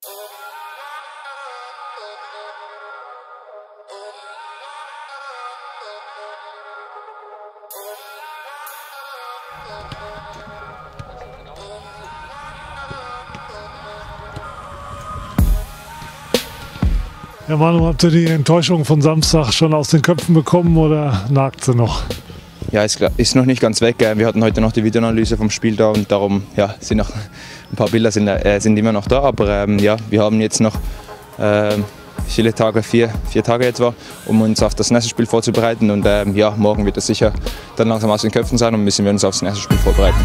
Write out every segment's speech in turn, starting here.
Ja, Manu, habt ihr die Enttäuschung von Samstag schon aus den Köpfen bekommen oder nagt sie noch? Ja, ist noch nicht ganz weg. Wir hatten heute noch die Videoanalyse vom Spiel da und darum sind noch ein paar Bilder sind immer noch da. Aber ja, wir haben jetzt noch viele Tage, vier Tage etwa, um uns auf das nächste Spiel vorzubereiten. Und ja, morgen wird es sicher dann langsam aus den Köpfen sein und müssen wir uns aufs nächste Spiel vorbereiten.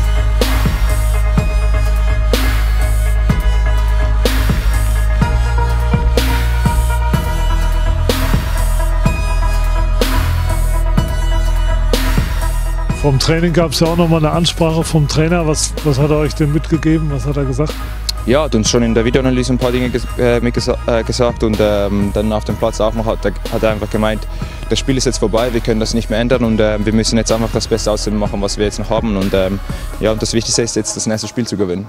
Vom Training gab es ja auch noch mal eine Ansprache vom Trainer. Was hat er euch denn mitgegeben? Was hat er gesagt? Ja, hat uns schon in der Videoanalyse ein paar Dinge gesagt und dann auf dem Platz auch noch hat er einfach gemeint, das Spiel ist jetzt vorbei, wir können das nicht mehr ändern und wir müssen jetzt einfach das Beste aus dem machen, was wir jetzt noch haben und ja, das Wichtigste ist jetzt das nächste Spiel zu gewinnen.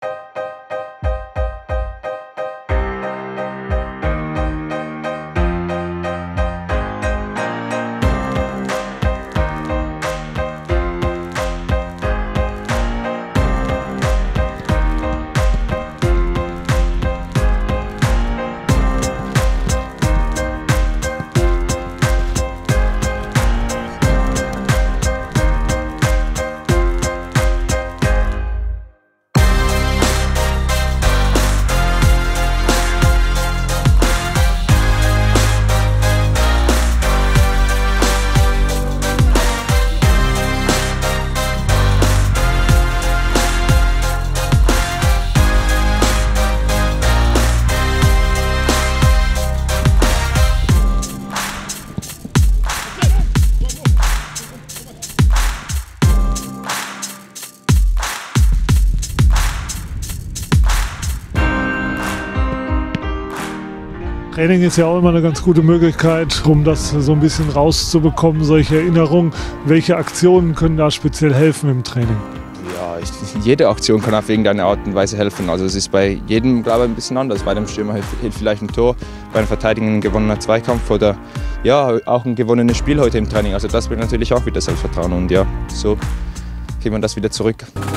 Training ist ja auch immer eine ganz gute Möglichkeit, um das so ein bisschen rauszubekommen, solche Erinnerungen. Welche Aktionen können da speziell helfen im Training? Ja, jede Aktion kann auf irgendeine Art und Weise helfen. Also es ist bei jedem, glaube ich, ein bisschen anders. Bei dem Stürmer hilft vielleicht ein Tor, bei einem Verteidiger ein gewonnener Zweikampf oder ja, auch ein gewonnenes Spiel heute im Training. Also das bringt natürlich auch wieder Selbstvertrauen und ja, so kriegt man das wieder zurück.